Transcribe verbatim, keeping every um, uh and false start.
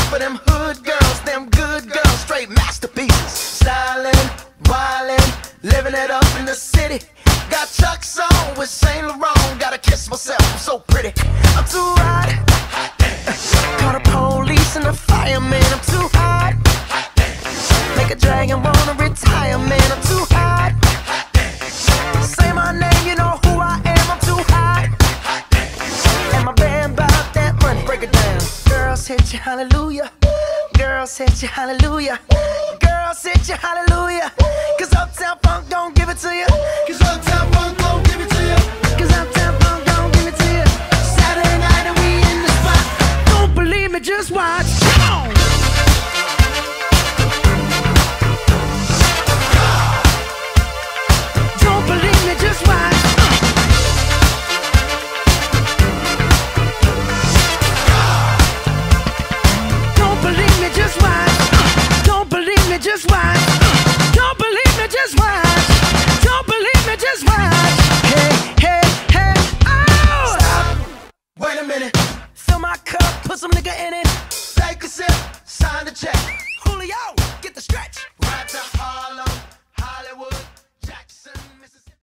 for them hood girls, them good girls, straight masterpieces. Stylin', wildin', living it up in the city. Got Chuck's on with Saint Laurent. Gotta kiss myself, I'm so pretty. I'm too hot. Call the police and the fireman. I'm too hot. Make a dragon wanna retire, man. I'm too hot. Say my name, you know who I am. I'm too hot. And my band bout that money. Break it down. Girls hit you, hallelujah. Girls hit you, hallelujah. Girls hit you, hallelujah. Cause Uptown Funk don't give it to you. Cause Uptown Funk don't give it to you. Cause Uptown Funk